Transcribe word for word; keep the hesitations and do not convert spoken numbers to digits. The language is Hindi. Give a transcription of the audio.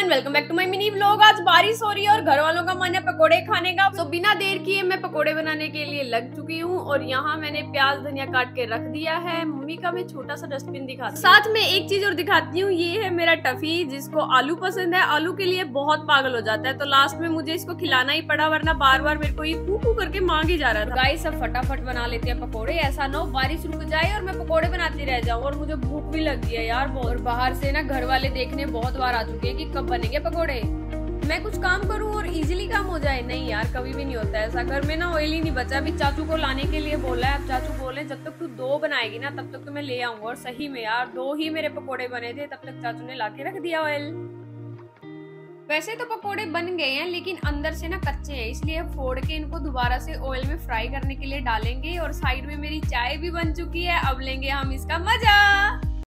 And welcome back to my mini vlog. आज बारिश हो रही है और घर वालों का मन है पकोड़े खाने का, तो बिना देर किए मैं पकोड़े बनाने के लिए लग चुकी हूँ। और यहाँ मैंने प्याज धनिया काट के रख दिया है। मम्मी का मैं छोटा सा डस्टबिन दिखाती हूँ, साथ में एक चीज और दिखाती हूँ। ये है मेरा टफी, जिसको आलू पसंद है। आलू के लिए बहुत पागल हो जाता है, तो लास्ट में मुझे इसको खिलाना ही पड़ा, वरना बार बार मेरे को ये कू कू करके मांग ही जा रहा था। गाइस सब फटाफट बना लेते हैं पकोड़े, ऐसा ना हो बारिश रुक जाए और मैं पकोड़े बनाती रह जाऊँ। और मुझे भूख भी लगी है यार बहुत। और बाहर से ना घर वाले देखने बहुत बार आ चुके हैं कि कब बनेंगे पकोड़े। मैं कुछ काम करूं और इजीली काम हो जाए, नहीं यार कभी भी नहीं होता ऐसा। घर में ना ऑयल ही नहीं बचा। अभी चाचू को लाने के लिए बोला है। अब चाचू बोले जब तक तू दो बनाएगी ना तब तक तो मैं ले आऊंगा। और सही में यार दो ही मेरे पकोड़े बने थे, तब तक चाचू ने लाके रख दिया ऑयल। वैसे तो पकोड़े बन गए हैं, लेकिन अंदर से ना कच्चे हैं, इसलिए फोड़ के इनको दोबारा से ऑयल में फ्राई करने के लिए डालेंगे। और साइड में मेरी चाय भी बन चुकी है, अब लेंगे हम इसका मजा।